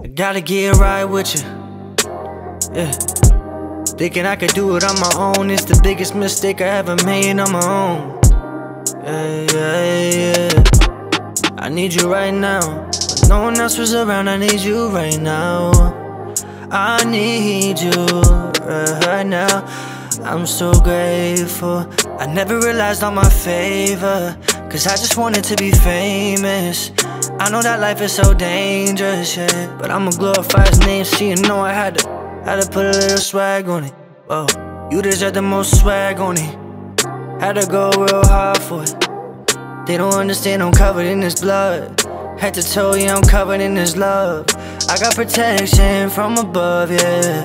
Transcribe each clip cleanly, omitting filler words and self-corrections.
Gotta get right with you, yeah. Thinking I could do it on my own is the biggest mistake I ever made on my own. Yeah. I need you right now. When no one else was around, I need you right now. I need you right now. I'm so grateful. I never realized all my favor, cause I just wanted to be famous. I know that life is so dangerous, yeah, but I'ma glorify his name, so you know I had to put a little swag on it. Whoa, you deserve the most swag on it. Had to go real hard for it. They don't understand I'm covered in this blood. Head to toe, yeah, I'm covered in this love. I got protection from above, yeah.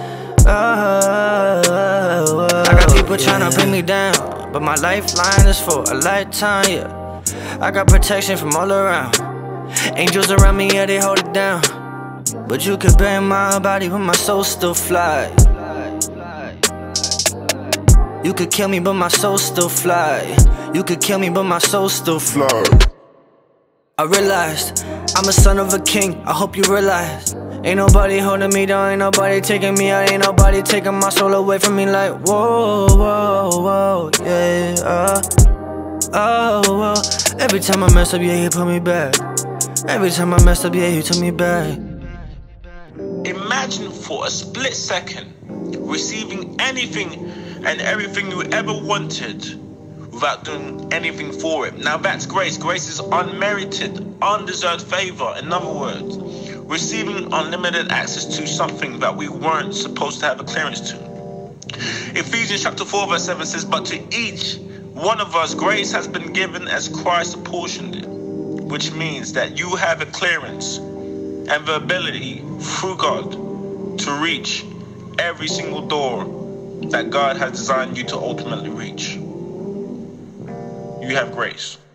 I got people tryna bring me down, but my lifeline is for a lifetime, yeah. I got protection from all around. Angels around me, yeah, they hold it down. But you could bury my body, but my soul still fly. You could kill me, but my soul still fly. You could kill me, but my soul still fly. I realized I'm a son of a king, I hope you realize. Ain't nobody holding me down, ain't nobody taking me out, ain't nobody taking my soul away from me. Like, whoa, yeah. Oh, every time I mess up, yeah, you put me back. Every time I messed up, yeah, you took me back. Imagine for a split second receiving anything and everything you ever wanted without doing anything for it. Now that's grace. Grace is unmerited, undeserved favor. In other words, receiving unlimited access to something that we weren't supposed to have a clearance to. Ephesians chapter 4 verse 7 says, but to each one of us grace has been given as Christ apportioned it, which means that you have a clearance and the ability through God to reach every single door that God has designed you to ultimately reach. You have grace.